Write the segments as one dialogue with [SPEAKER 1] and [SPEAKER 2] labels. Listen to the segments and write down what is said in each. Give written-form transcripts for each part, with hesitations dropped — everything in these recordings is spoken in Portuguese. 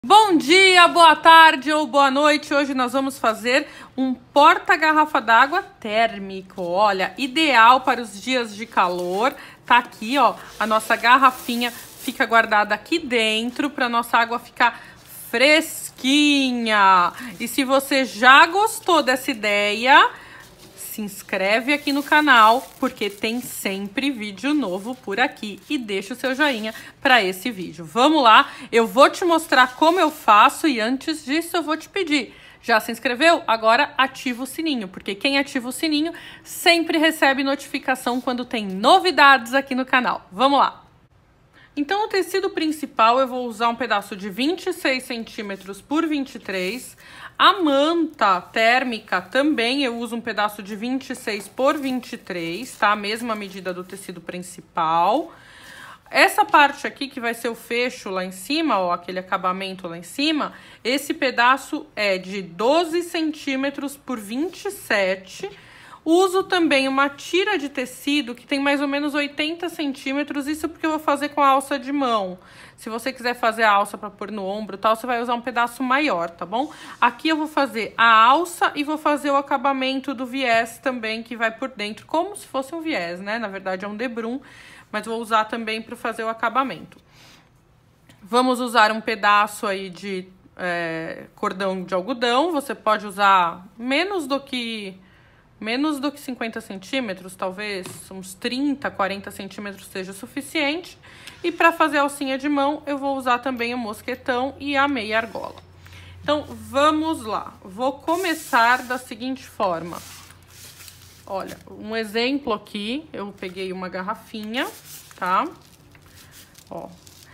[SPEAKER 1] Bom dia, boa tarde ou boa noite. Hoje nós vamos fazer um porta-garrafa d'água térmico. Olha, ideal para os dias de calor. Tá aqui, ó, a nossa garrafinha fica guardada aqui dentro para nossa água ficar fresquinha. E se você já gostou dessa ideia, se inscreve aqui no canal, porque tem sempre vídeo novo por aqui. E deixa o seu joinha para esse vídeo. Vamos lá, eu vou te mostrar como eu faço e antes disso eu vou te pedir. Já se inscreveu? Agora ativa o sininho, porque quem ativa o sininho sempre recebe notificação quando tem novidades aqui no canal. Vamos lá! Então, o tecido principal eu vou usar um pedaço de 26 centímetros por 23. A manta térmica também eu uso um pedaço de 26 por 23, tá? A mesma medida do tecido principal. Essa parte aqui, que vai ser o fecho lá em cima, ó, aquele acabamento lá em cima, esse pedaço é de 12 centímetros por 27. Uso também uma tira de tecido que tem mais ou menos 80 centímetros, isso porque eu vou fazer com a alça de mão. Se você quiser fazer a alça para pôr no ombro e tal, você vai usar um pedaço maior, tá bom? Aqui eu vou fazer a alça e vou fazer o acabamento do viés também, que vai por dentro, como se fosse um viés, né? Na verdade é um debrum, mas vou usar também para fazer o acabamento. Vamos usar um pedaço aí de cordão de algodão, você pode usar menos do que 50 centímetros, talvez uns 30, 40 centímetros seja suficiente. E para fazer a alcinha de mão, eu vou usar também o mosquetão e a meia argola. Então, vamos lá. Vou começar da seguinte forma. Olha, um exemplo aqui, eu peguei uma garrafinha, tá? Ó,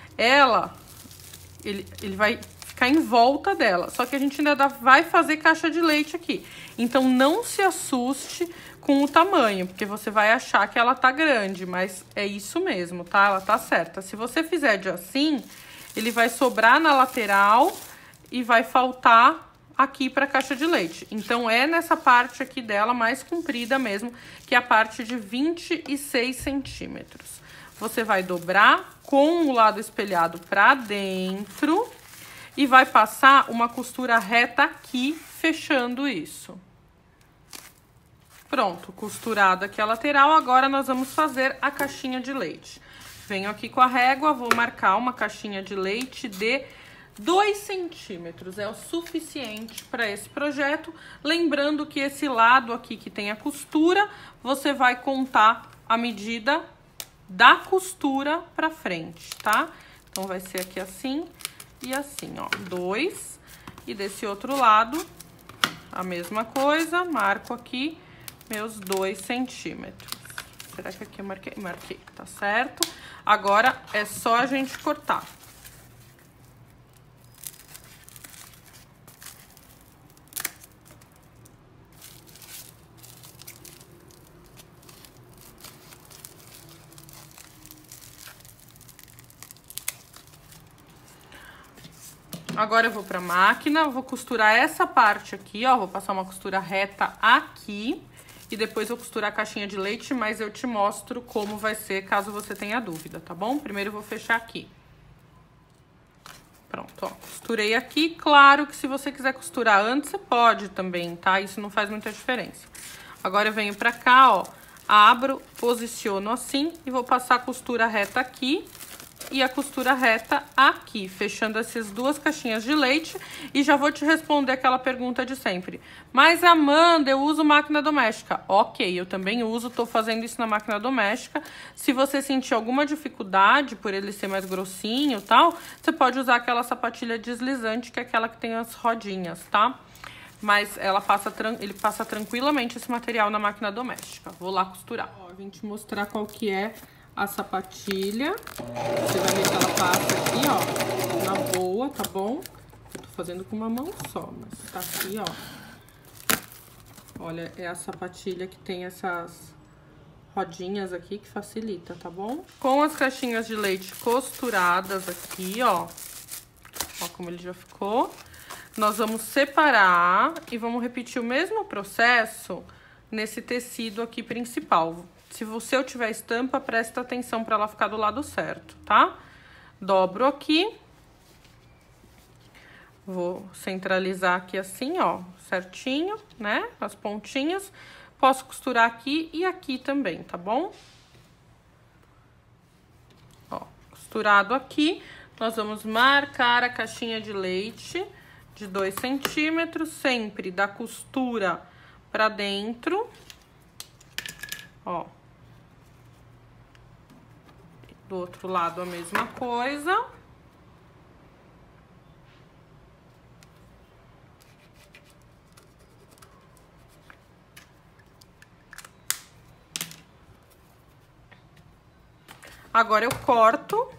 [SPEAKER 1] ele vai ficar em volta dela, só que a gente ainda vai fazer caixa de leite aqui. Então, não se assuste com o tamanho, porque você vai achar que ela tá grande, mas é isso mesmo, tá? Ela tá certa. Se você fizer de assim, ele vai sobrar na lateral e vai faltar aqui pra caixa de leite. Então, é nessa parte aqui dela mais comprida mesmo, que é a parte de 26 centímetros. Você vai dobrar com o lado espelhado pra dentro e vai passar uma costura reta aqui, fechando isso. Pronto, costurado aqui a lateral, agora nós vamos fazer a caixinha de leite. Venho aqui com a régua, vou marcar uma caixinha de leite de 2 centímetros, é o suficiente para esse projeto. Lembrando que esse lado aqui que tem a costura, você vai contar a medida da costura para frente, tá? Então, vai ser aqui assim e assim, ó, 2. E desse outro lado, a mesma coisa, marco aqui meus 2 centímetros. Será que aqui eu marquei? Marquei, tá certo? Agora é só a gente cortar. Agora eu vou pra máquina, vou costurar essa parte aqui, ó, vou passar uma costura reta aqui e depois vou costurar a caixinha de leite, mas eu te mostro como vai ser caso você tenha dúvida, tá bom? Primeiro eu vou fechar aqui. Pronto, ó, costurei aqui. Claro que se você quiser costurar antes, você pode também, tá? Isso não faz muita diferença. Agora eu venho pra cá, ó, abro, posiciono assim e vou passar a costura reta aqui e a costura reta aqui, fechando essas duas caixinhas de leite. E já vou te responder aquela pergunta de sempre. Mas, Amanda, eu uso máquina doméstica. Ok, eu também uso, tô fazendo isso na máquina doméstica. Se você sentir alguma dificuldade por ele ser mais grossinho e tal, você pode usar aquela sapatilha deslizante, que é aquela que tem as rodinhas, tá? Mas ele passa tranquilamente esse material na máquina doméstica. Vou lá costurar. Ó, vim te mostrar qual que é a sapatilha. Você vai ver que ela passa aqui, ó, na boa, tá bom? Eu tô fazendo com uma mão só, mas tá aqui, ó. Olha, é a sapatilha que tem essas rodinhas aqui que facilita, tá bom? Com as caixinhas de leite costuradas aqui, ó. Ó como ele já ficou. Nós vamos separar e vamos repetir o mesmo processo nesse tecido aqui principal. Se o seu tiver estampa, presta atenção para ela ficar do lado certo, tá? Dobro aqui. Vou centralizar aqui assim, ó, certinho, né? As pontinhas. Posso costurar aqui e aqui também, tá bom? Ó, costurado aqui, nós vamos marcar a caixinha de leite de 2 centímetros, sempre da costura pra dentro. Ó. Do outro lado a mesma coisa. Agora eu corto.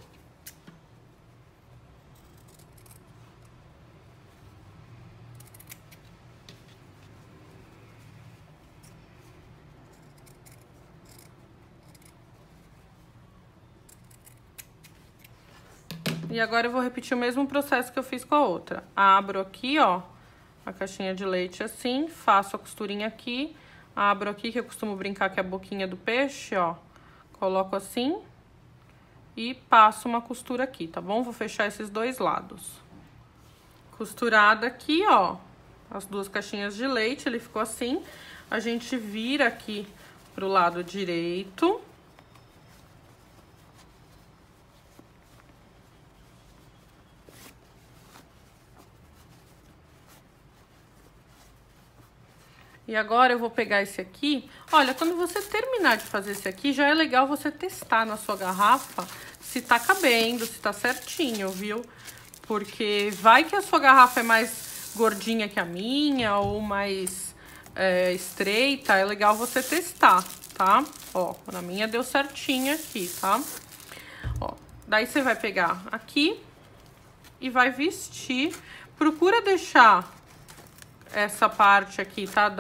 [SPEAKER 1] E agora eu vou repetir o mesmo processo que eu fiz com a outra. Abro aqui, ó, a caixinha de leite assim, faço a costurinha aqui, abro aqui, que eu costumo brincar que é a boquinha do peixe, ó, coloco assim e passo uma costura aqui, tá bom? Vou fechar esses dois lados. Costurada aqui, ó, as duas caixinhas de leite, ele ficou assim. A gente vira aqui pro lado direito. E agora eu vou pegar esse aqui. Olha, quando você terminar de fazer esse aqui, já é legal você testar na sua garrafa se tá cabendo, se tá certinho, viu? Porque vai que a sua garrafa é mais gordinha que a minha ou mais estreita, é legal você testar, tá? Ó, na minha deu certinho aqui, tá? Ó, daí você vai pegar aqui e vai vestir. Procura deixar essa parte aqui, tá?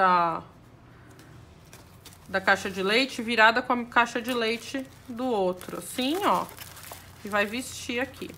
[SPEAKER 1] Da caixa de leite virada com a caixa de leite do outro, assim, ó. E vai vestir aqui.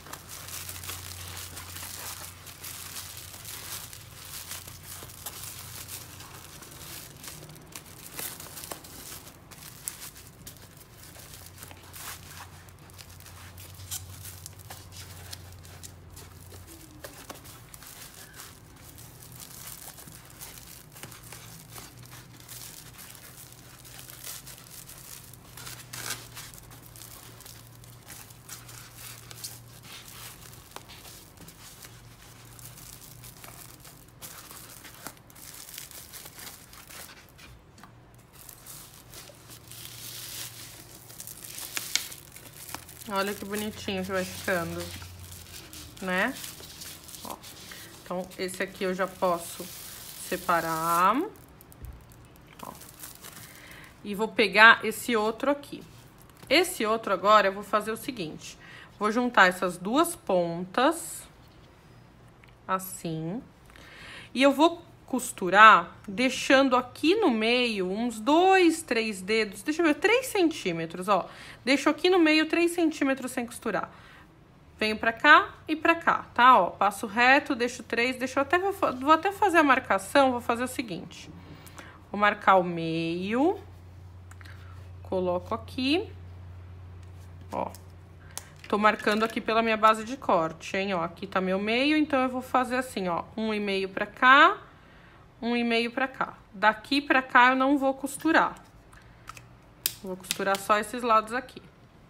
[SPEAKER 1] Olha que bonitinho que vai ficando, né? Ó. Então, esse aqui eu já posso separar. Ó. E vou pegar esse outro aqui. Esse outro agora eu vou fazer o seguinte. Vou juntar essas duas pontas, assim. E eu vou costurar, deixando aqui no meio uns 2, 3 dedos, deixa eu ver, 3 centímetros, ó. Deixo aqui no meio 3 centímetros sem costurar. Venho pra cá e pra cá, tá? Ó, passo reto, deixo 3, vou até fazer a marcação, vou fazer o seguinte. Vou marcar o meio, coloco aqui, ó. Tô marcando aqui pela minha base de corte, hein, ó. Aqui tá meu meio, então eu vou fazer assim, ó, 1,5 pra cá, 1,5 pra cá. Daqui pra cá eu não vou costurar. Vou costurar só esses lados aqui.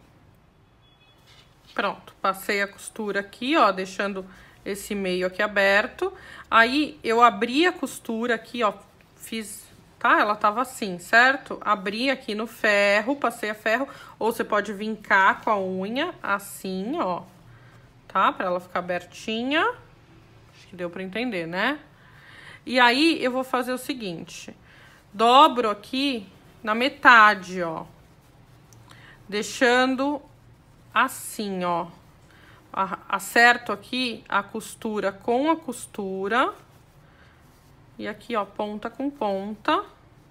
[SPEAKER 1] Pronto, passei a costura aqui, ó, deixando esse meio aqui aberto. Aí, eu abri a costura aqui, ó, fiz, tá? Ela tava assim, certo? Abri aqui no ferro, passei a ferro, ou você pode vincar com a unha, assim, ó, tá? Pra ela ficar abertinha. Acho que deu pra entender, né? E aí, eu vou fazer o seguinte, dobro aqui na metade, ó, deixando assim, ó, acerto aqui a costura com a costura, e aqui, ó, ponta com ponta,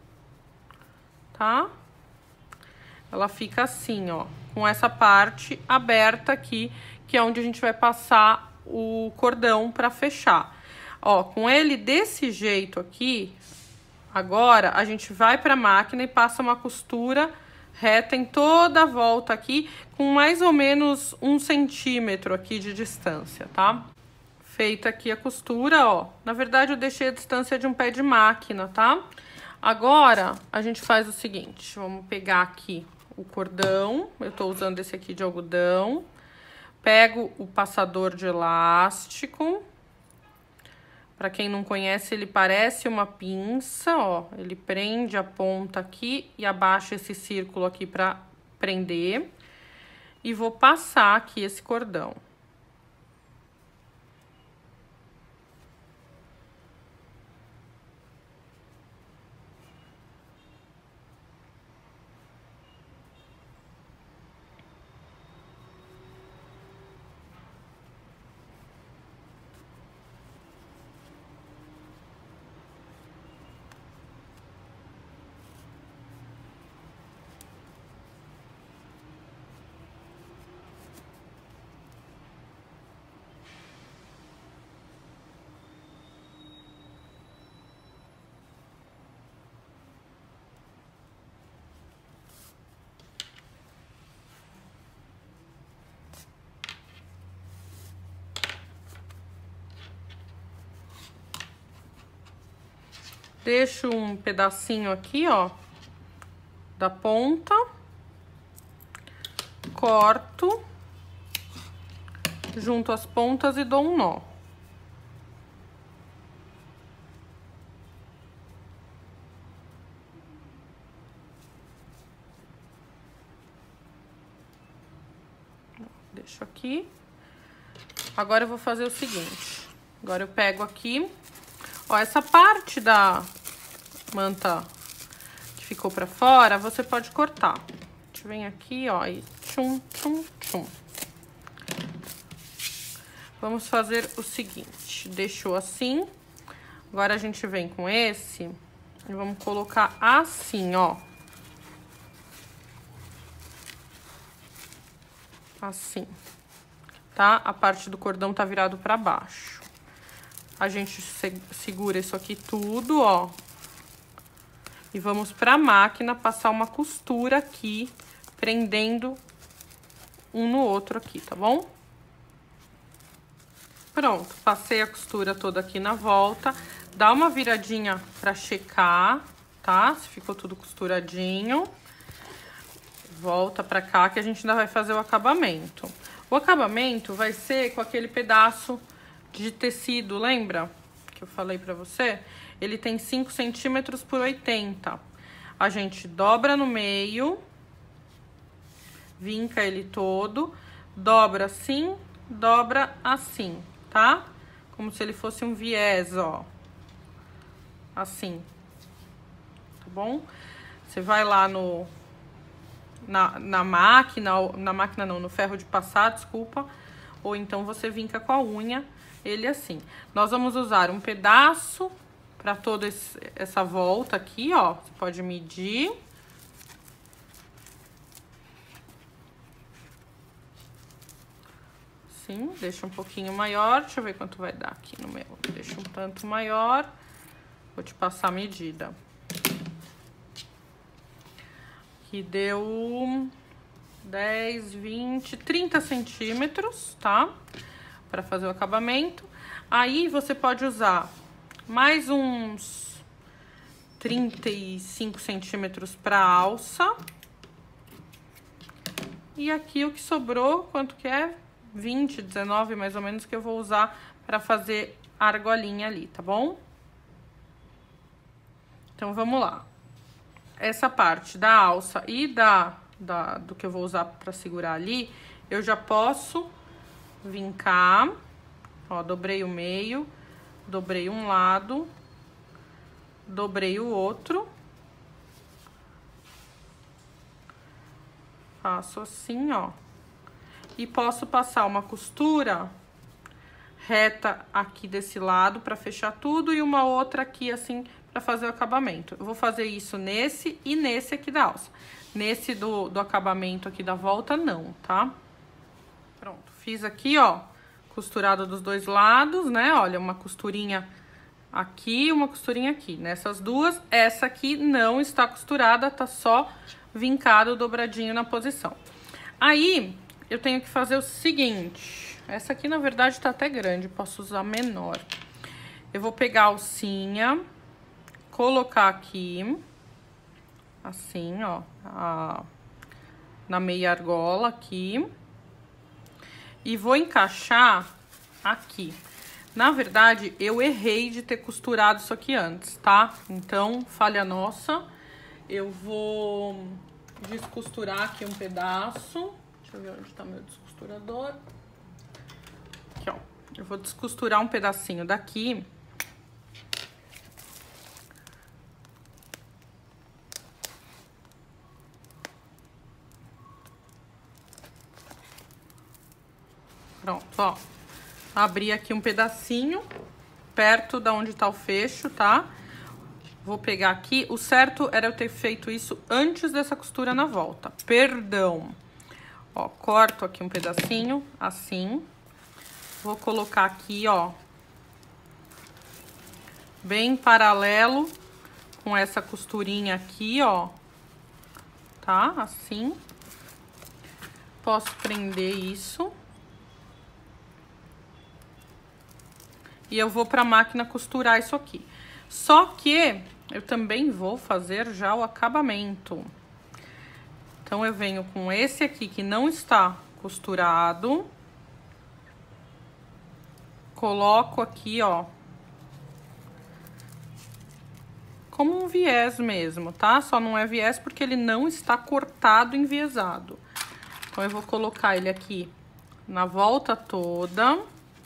[SPEAKER 1] tá? Ela fica assim, ó, com essa parte aberta aqui, que é onde a gente vai passar o cordão pra fechar. Ó, com ele desse jeito aqui, agora a gente vai pra máquina e passa uma costura reta em toda a volta aqui, com mais ou menos 1 centímetro aqui de distância, tá? Feita aqui a costura, ó. Na verdade, eu deixei a distância de um pé de máquina, tá? Agora, a gente faz o seguinte. Vamos pegar aqui o cordão. Eu tô usando esse aqui de algodão. Pego o passador de elástico. Pra quem não conhece, ele parece uma pinça, ó. Ele prende a ponta aqui e abaixa esse círculo aqui pra prender. E vou passar aqui esse cordão. Deixo um pedacinho aqui, ó, da ponta, corto, junto as pontas e dou um nó. Deixo aqui. Agora eu vou fazer o seguinte. Agora eu pego aqui, ó, essa parte da manta que ficou pra fora, você pode cortar. A gente vem aqui, ó, e tchum, tchum, tchum. Vamos fazer o seguinte, deixou assim. Agora a gente vem com esse e vamos colocar assim, ó. Assim, tá? A parte do cordão tá virado pra baixo. A gente segura isso aqui tudo, ó. E vamos pra máquina passar uma costura aqui, prendendo um no outro aqui, tá bom? Pronto, passei a costura toda aqui na volta. Dá uma viradinha pra checar, tá? Se ficou tudo costuradinho. Volta pra cá que a gente ainda vai fazer o acabamento. O acabamento vai ser com aquele pedaço de tecido, lembra? Que eu falei pra você? Ele tem 5 centímetros por 80. A gente dobra no meio, vinca ele todo, dobra assim, dobra assim, tá? Como se ele fosse um viés, ó. Assim. Tá bom? Você vai lá na máquina não, no ferro de passar, desculpa. Ou então você vinca com a unha, ele assim. Nós vamos usar um pedaço para toda essa volta aqui, ó. Você pode medir. Assim, deixa um pouquinho maior. Deixa eu ver quanto vai dar aqui no meu. Deixa um tanto maior. Vou te passar a medida. Aqui deu 10, 20, 30 centímetros, tá? Para fazer o acabamento. Aí você pode usar mais uns 35 centímetros para alça. E aqui o que sobrou, quanto que é? 20, 19 mais ou menos, que eu vou usar para fazer a argolinha ali, tá bom? Então, vamos lá. Essa parte da alça e do que eu vou usar para segurar ali, eu já posso vincar. Ó, dobrei o meio, dobrei um lado, dobrei o outro. Faço assim, ó. E posso passar uma costura reta aqui desse lado para fechar tudo e uma outra aqui assim para fazer o acabamento. Eu vou fazer isso nesse e nesse aqui da alça. Nesse do acabamento aqui da volta, não, tá? Pronto, fiz aqui, ó, costurado dos dois lados, né? Olha, uma costurinha aqui e uma costurinha aqui. Nessas duas, essa aqui não está costurada, tá só vincado, dobradinho na posição. Aí, eu tenho que fazer o seguinte. Essa aqui, na verdade, tá até grande, posso usar menor. Eu vou pegar a alcinha, colocar aqui, assim, ó, na meia argola aqui. E vou encaixar aqui. Na verdade, eu errei de ter costurado isso aqui antes, tá? Então, falha nossa. Eu vou descosturar aqui um pedaço. Deixa eu ver onde tá meu descosturador. Aqui, ó. Eu vou descosturar um pedacinho daqui. Pronto, ó. Abri aqui um pedacinho, perto da onde tá o fecho, tá? Vou pegar aqui. O certo era eu ter feito isso antes dessa costura na volta. Perdão. Ó, corto aqui um pedacinho, assim. Vou colocar aqui, ó. Bem paralelo com essa costurinha aqui, ó. Tá? Assim. Posso prender isso. E eu vou pra máquina costurar isso aqui. Só que eu também vou fazer já o acabamento. Então, eu venho com esse aqui que não está costurado. Coloco aqui, ó. Como um viés mesmo, tá? Só não é viés porque ele não está cortado enviesado. Então, eu vou colocar ele aqui na volta toda.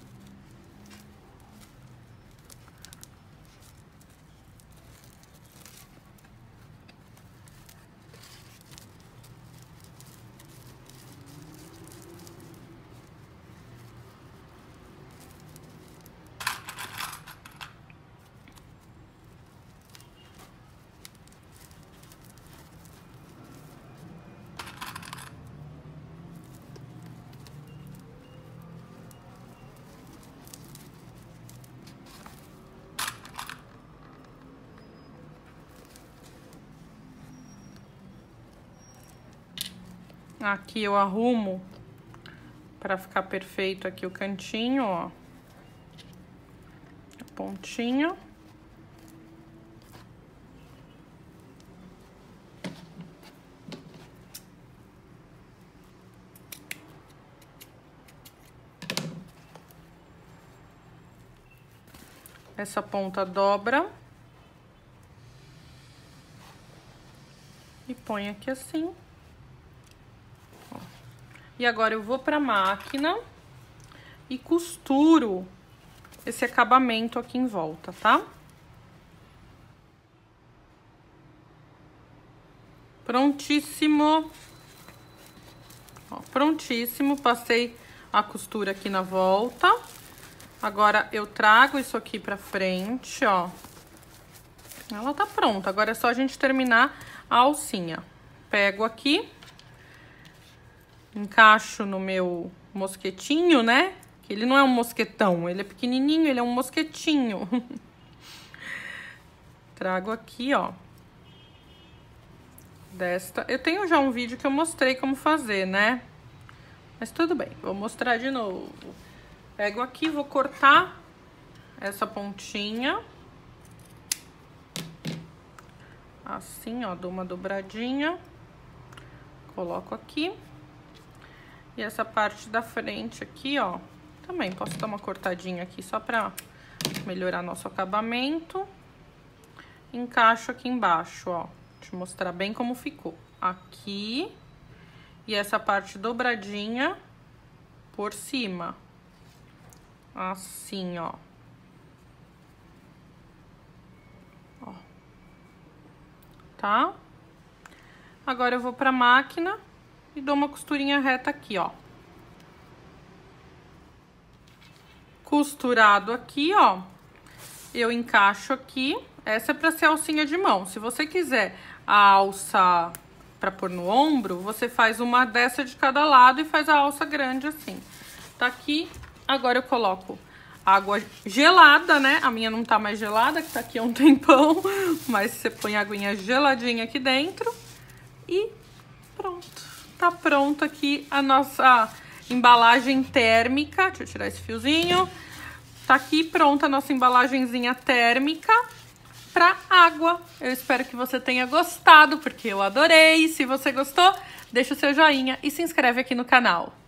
[SPEAKER 1] Aqui eu arrumo pra ficar perfeito aqui o cantinho, ó. A pontinha. Essa ponta dobra. E põe aqui assim. E agora eu vou pra máquina e costuro esse acabamento aqui em volta, tá? Prontíssimo. Ó, prontíssimo. Passei a costura aqui na volta. Agora eu trago isso aqui pra frente, ó. Ela tá pronta. Agora é só a gente terminar a alcinha. Pego aqui. Encaixo no meu mosquetinho, né? Que ele não é um mosquetão, ele é pequenininho, ele é um mosquetinho. Trago aqui, ó. Desta. Eu tenho já um vídeo que eu mostrei como fazer, né? Mas tudo bem, vou mostrar de novo. Pego aqui, vou cortar essa pontinha. Assim, ó, dou uma dobradinha. Coloco aqui. E essa parte da frente aqui, ó, também posso dar uma cortadinha aqui só pra melhorar nosso acabamento. Encaixo aqui embaixo, ó. Deixa eu mostrar bem como ficou. Aqui. E essa parte dobradinha por cima. Assim, ó. Ó. Tá? Agora eu vou pra máquina. E dou uma costurinha reta aqui, ó. Costurado aqui, ó. Eu encaixo aqui. Essa é pra ser alcinha de mão. Se você quiser a alça pra pôr no ombro, você faz uma dessa de cada lado e faz a alça grande assim. Tá aqui. Agora eu coloco água gelada, né? A minha não tá mais gelada, que tá aqui há um tempão. Mas você põe a aguinha geladinha aqui dentro. E pronto. Tá pronto aqui a nossa embalagem térmica. Deixa eu tirar esse fiozinho. Tá aqui pronta a nossa embalagenzinha térmica para água. Eu espero que você tenha gostado, porque eu adorei. Se você gostou, deixa o seu joinha e se inscreve aqui no canal.